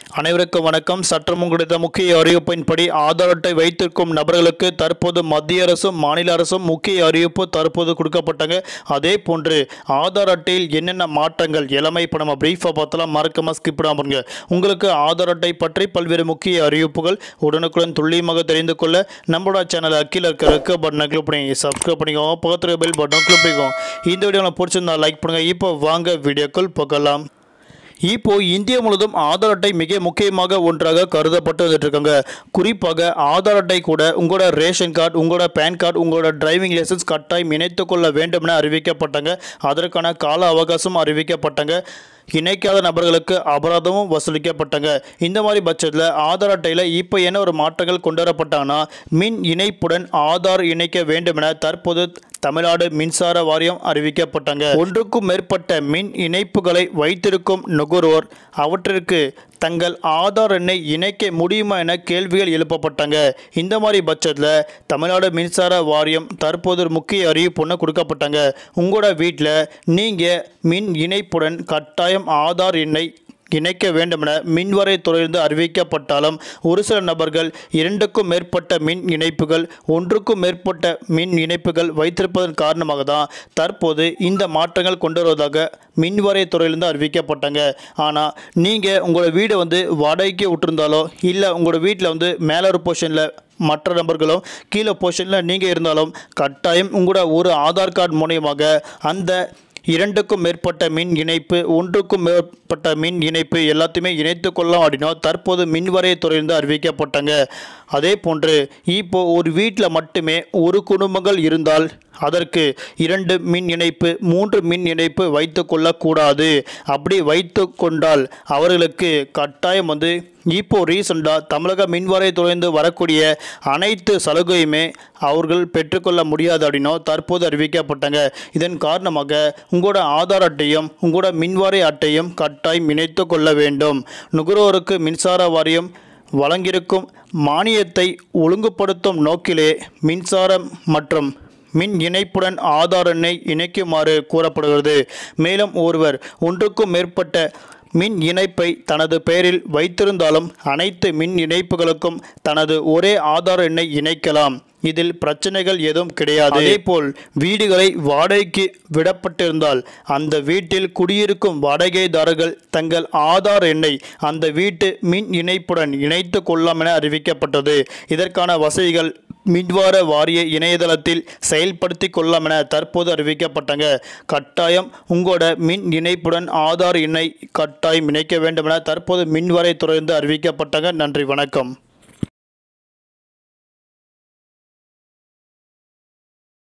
அனைவருக்கும் வணக்கம். சற்றம் கிடைத்த முக்கிய அறிவிப்பின்படி ஆதார் அட்டை வைத்திருக்கும் நபர்களுக்கு தற்போது மத்திய அரசும் மாநில அரசும் முக்கிய அறிவிப்பு தற்போது கொடுக்கப்பட்டாங்க. அதே போன்று ஆதார் அட்டையில் என்னென்ன மாற்றங்கள் எல்லாமே இப்போ நம்ம பிரீஃபாக பார்த்தலாம். மறக்காம ஸ்கிப் பண்ணாம பாருங்க. உங்களுக்கு ஆதார் அட்டை பற்றி பல்வேறு முக்கிய அறிவிப்புகள் உடனுக்குடன் துல்லியமாக தெரிந்து கொள்ள நம்மளோட சேனலை கீழே இருக்க ரெக்க பட்டனை கிளிக் பண்ணி சப்ஸ்கிரைப் பண்ணிக்கோங்க. பக்கத்தில் பெல் பட்டனை கிளிக் பண்ணிக்கோங்க. இந்த வீடியோ பிடிச்சிருந்தா லைக் பண்ணுங்க. இப்போ வாங்க வீடியோக்குள் போகலாம். இப்போ இந்தியா முழுவதும் ஆதார் அட்டை மிக முக்கியமாக ஒன்றாக கருதப்பட்டு வந்துட்டு இருக்காங்க. குறிப்பாக ஆதார் அட்டை கூட உங்களோட ரேஷன் கார்டு, உங்களோட பேன் கார்டு, உங்களோட டிரைவிங் லைசன்ஸ் கட்டாயம் இணைத்துக் கொள்ள வேண்டும் என அறிவிக்கப்பட்டாங்க. அதற்கான கால அவகாசம் அறிவிக்கப்பட்டாங்க. இணைக்காத நபர்களுக்கு அபராதமும் வசூலிக்கப்பட்டாங்க. இந்த மாதிரி பட்சத்தில் ஆதார் அட்டையில் இப்போ என்ன ஒரு மாற்றங்கள் கொண்டு வரப்பட்டாங்கன்னா, மின் இணைப்புடன் ஆதார் இணைக்க வேண்டும் என தற்போது தமிழ்நாடு மின்சார வாரியம் அறிவிக்கப்பட்டாங்க. ஒன்றுக்கும் மேற்பட்ட மின் இணைப்புகளை வைத்திருக்கும் நுகர்வோர் அவற்றிற்கு தங்கள் ஆதார் எண்ணை இணைக்க முடியுமா என கேள்விகள் எழுப்பப்பட்டாங்க. இந்த மாதிரி பட்சத்தில் தமிழ்நாடு மின்சார வாரியம் தற்போது ஒரு முக்கிய அறிவிப்பு ஒன்று கொடுக்கப்பட்டாங்க. உங்களோட வீட்டில் நீங்கள் மின் இணைப்புடன் கட்டாயம் ஆதார் எண்ணை இணைக்க வேண்டும் என மின்வாரியத்துறையிலிருந்து அறிவிக்கப்பட்டாலும் ஒரு சில நபர்கள் இரண்டுக்கும் மேற்பட்ட மின் இணைப்புகள், ஒன்றுக்கும் மேற்பட்ட மின் இணைப்புகள் வைத்திருப்பதன் காரணமாக தான் தற்போது இந்த மாற்றங்கள் கொண்டு வருவதாக மின்வாரியத்துறையிலிருந்து அறிவிக்கப்பட்டாங்க. ஆனால் நீங்கள் உங்களோட வீடை வாடகைக்கு விட்டுருந்தாலோ இல்லை உங்களோட வீட்டில் மேலே ஒரு போர்ஷனில் மற்ற நபர்களும் கீழே போர்ஷனில் நீங்கள் இருந்தாலும் கட்டாயம் உங்களோட ஒரு ஆதார் கார்டு மூலயமாக அந்த இரண்டுக்கும் மேற்பட்ட மின் இணைப்பு, ஒன்றுக்கும் மேற்பட்ட மின் இணைப்பு எல்லாத்தையுமே இணைத்து கொள்ளலாம் அப்படின்னா தற்போது மின்வாரியத்துறையிலிருந்து அறிவிக்கப்பட்டாங்க. அதே போன்று இப்போ ஒரு வீட்டில் மட்டுமே ஒரு குடும்பங்கள் இருந்தால் அதற்கு 2 மின் இணைப்பு, 3 மின் இணைப்பு வைத்து கொள்ளக்கூடாது. அப்படி வைத்து கொண்டால் அவர்களுக்கு கட்டாயம் இப்போ ரீசெண்டாக தமிழக மின்வாரியத்துறையிலிருந்து வரக்கூடிய அனைத்து சலுகையுமே அவர்கள் பெற்றுக்கொள்ள முடியாது அப்படின்னா தற்போது அறிவிக்கப்பட்டாங்க. இதன் காரணமாக உங்களோட ஆதார் அட்டையும் உங்களோட மின்வாரிய அட்டையும் கட்டாயம் இணைத்து கொள்ள வேண்டும். நுகர்வோருக்கு மின்சார வாரியம் வழங்கியிருக்கும் மானியத்தை ஒழுங்குபடுத்தும் நோக்கிலே மின்சாரம் மற்றும் மின் இணைப்புடன் ஆதார் எண்ணை இணைக்குமாறு கூறப்படுகிறது. மேலும் ஒருவர் ஒன்றுக்கும் மேற்பட்ட மின் இணைப்பை தனது பெயரில் வைத்திருந்தாலும் அனைத்து மின் இணைப்புகளுக்கும் தனது ஒரே ஆதார் எண்ணை இணைக்கலாம். இதில் பிரச்சனைகள் எதுவும் கிடையாது. அதேபோல் வீடுகளை வாடகைக்கு விடப்பட்டிருந்தால் அந்த வீட்டில் குடியிருக்கும் வாடகைதாரர்கள் தங்கள் ஆதார் எண்ணை அந்த வீட்டு மின் இணைப்புடன் இணைத்து கொள்ளலாம் என அறிவிக்கப்பட்டது. இதற்கான வசதிகள் மின்வார வாரிய இணையதளத்தில் செயல்படுத்தி கொள்ளலாம் என தற்போது அறிவிக்கப்பட்டாங்க. கட்டாயம் உங்களோட மின் இணைப்புடன் ஆதார் எண்ணை கட்டாயம் இணைக்க வேண்டும் என தற்போது மின்வாரியத்துறையிலிருந்து அறிவிக்கப்பட்டாங்க. நன்றி, வணக்கம்.